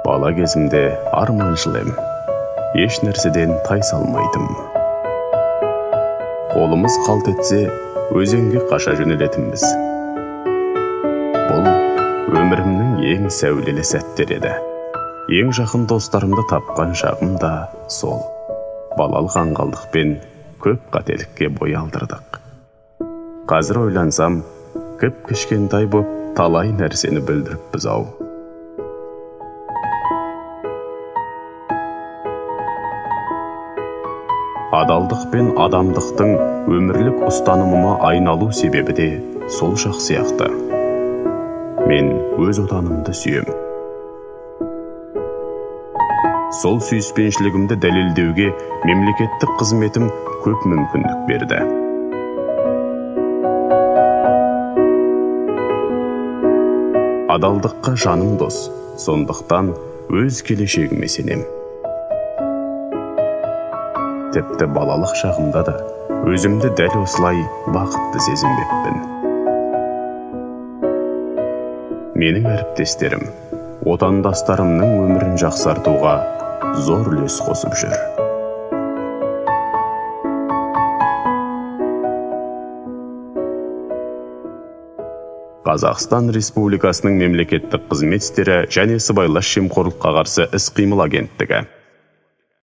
Бала кезімде арманшыл ем, еш нәрседен тай салмайтым. Қолымыз қалт етсе, өзенге қаша жөнелетінбіз. Бұл өмірімнің ең сәулелі сәттер еді. Ең жақын достарымды тапқан шағым да сол. Балалық аңғалдықпен көп қателікке бой алдырдық. Қазір ойлансам, кішкентай боп талай нәрсені бүлдіріппіз ау. Адалдық пен адамдықтың өмірлік ұстанымыма айналу себебі де сол шақ сияқты. Мен өз отанымды сүйем. Сол сүйіспеншілігімді дәлелдеуге мемлекеттік қызметім көп мүмкіндік берді. Адалдыққа жаным дос, сондықтан өз келешегіме сенем. Тіпті балалық шағымда да өзімді дәл осылай бақытты сезінбеппін. Менің әріптестерім, отандастарымның өмірін жақсартуға зор үлес қосып жүр. Қазақстан Республикасының мемлекеттік қызмет істері және сыбайлас жемқорлыққа қарсы іс-қимыл агенттігі.